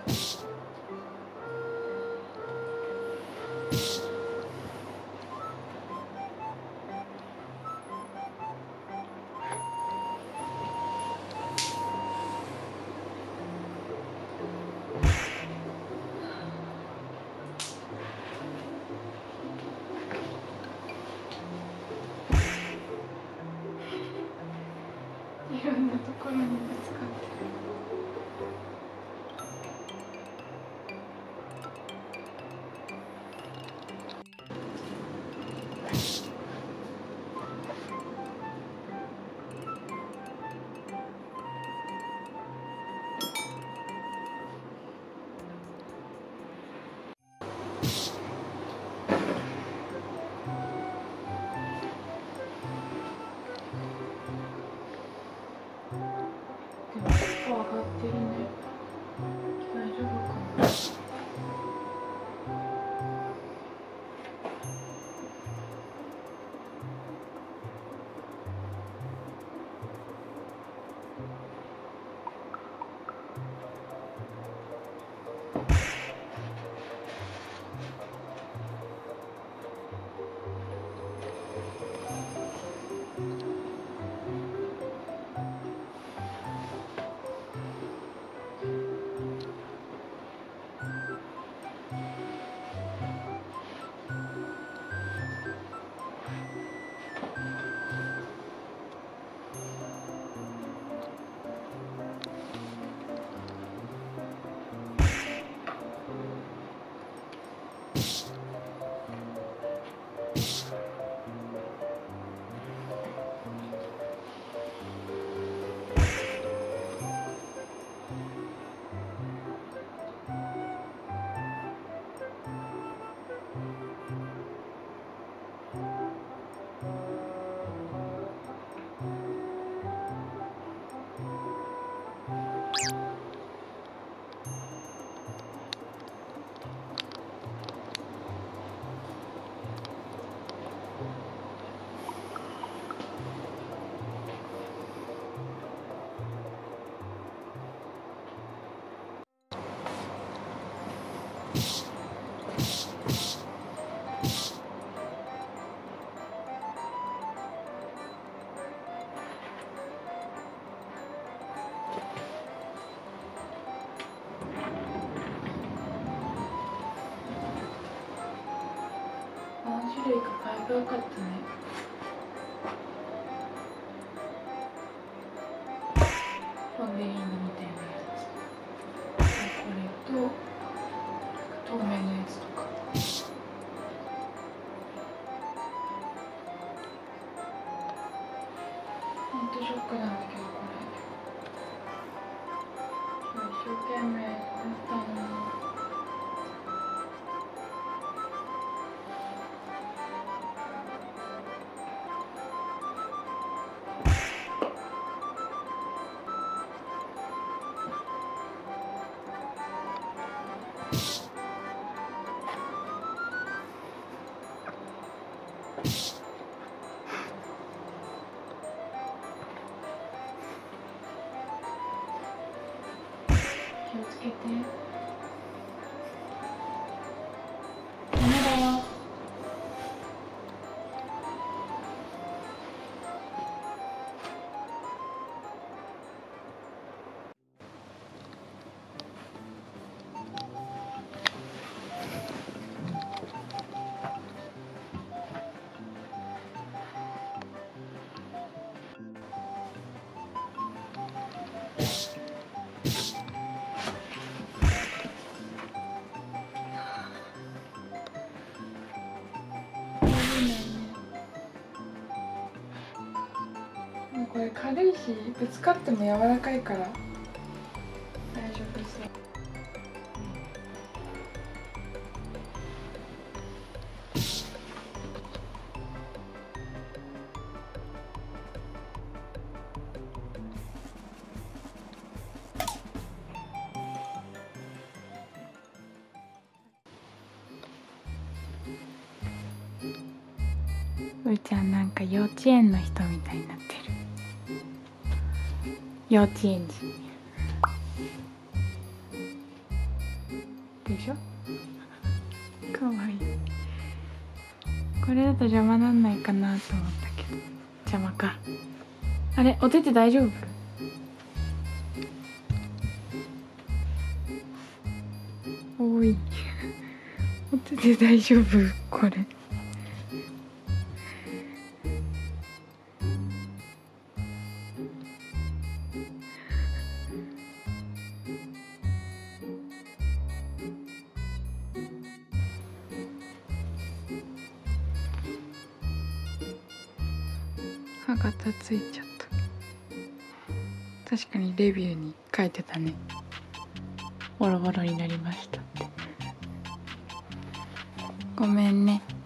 いろんなところにぶつかってる。でも結構上がってるね。大丈夫かな。何種類か買えばよかったね。ファンデリングみたいなやつ。これと透明のやつとか。ほんとショックなんだけど、これ今日一生懸命やったのに。気をつけて。ダメだよ。これ軽いし、ぶつかっても柔らかいから大丈夫そう。うーちゃんなんか幼稚園の人みたいになってる。幼稚園児。 でしょ。かわいい。これだと邪魔なんないかなと思ったけど邪魔か。あれ、お手手大丈夫？おいお手手大丈夫？これ歯がたついちゃった。確かにレビューに書いてたね。ボロボロになりましたって。ごめんね。